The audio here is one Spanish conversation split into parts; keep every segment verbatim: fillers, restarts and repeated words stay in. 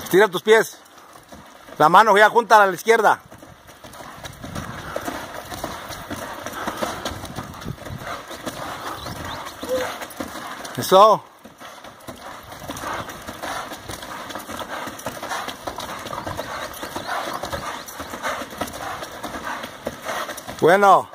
Estira tus pies. La mano ya junta a la izquierda. Eso. Bueno.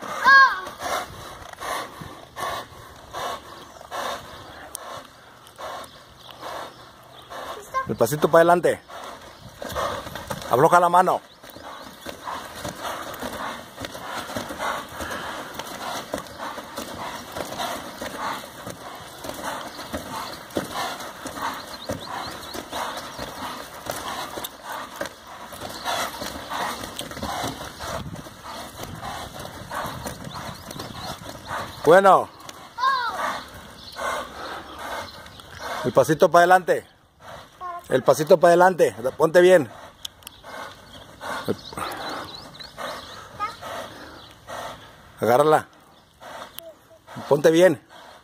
El pasito para adelante. Afloja la mano. Bueno. El pasito para adelante. El pasito para adelante. Ponte bien. Agárrala. Ponte bien.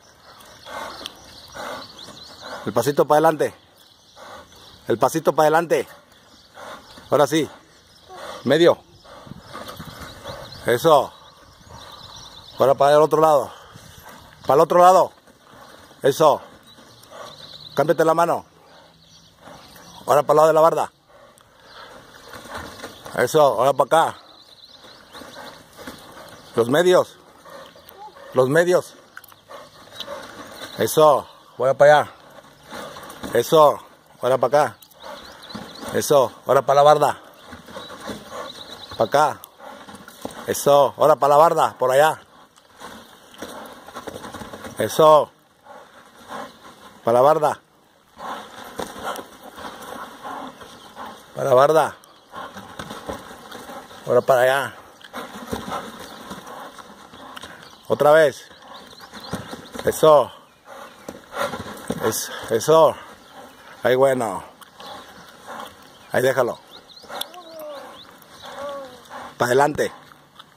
El pasito para adelante. El pasito para adelante. Ahora sí. Medio. Eso. Ahora para el otro lado. Para el otro lado. Eso. Cámbiate la mano. Ahora para el lado de la barda. Eso. Ahora para acá. Los medios. Los medios. Eso. Ahora para allá. Eso. Ahora para acá. Eso. Ahora para la barda. Para acá. Eso. Ahora para la barda. Por allá. Eso. Para la barda. Para la barda. Ahora para allá. Otra vez. Eso. Es, eso. Ahí bueno. Ahí déjalo. Para adelante.